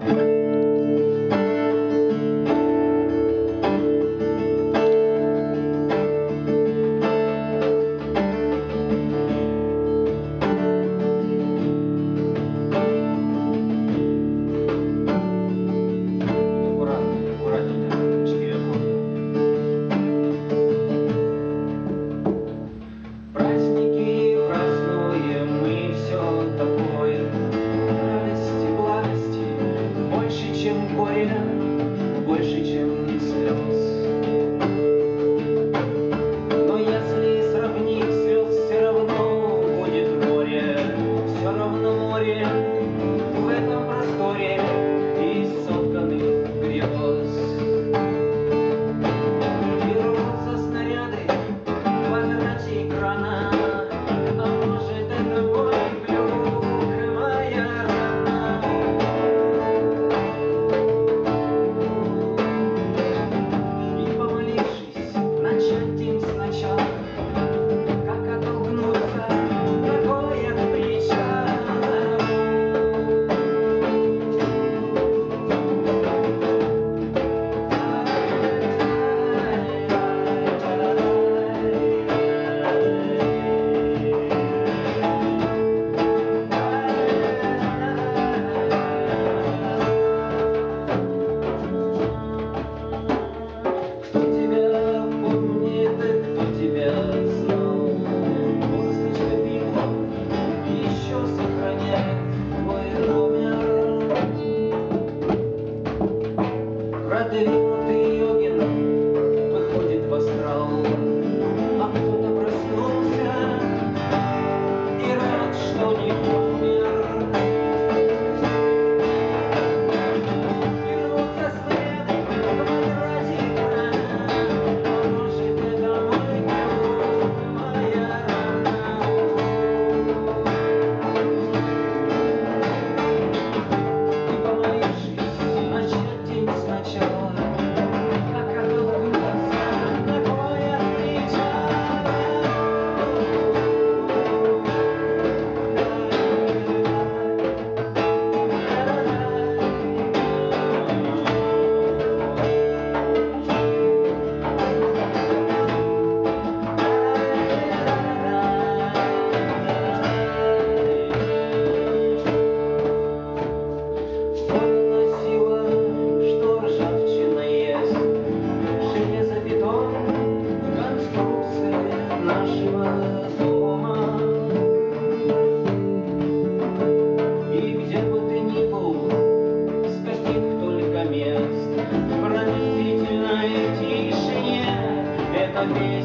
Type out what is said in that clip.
Больше, чем слез. Но если сравнить слез, все равно будет море, все равно море в этом просторе из сотканных грез. И рвутся снаряды в квадрате экрана, а может это мой глюк, моя рана. Начать день сначала, как оттолкнуться, какой от причала. Продвинутый йогин выходит в астрал, а кто-то проснулся и рад, что не умер. И рвутся снаряды в квадрате экрана, а может это мой глюк, моя рана. И помолившись, начать день сначала. Пронзительной тишине эта песня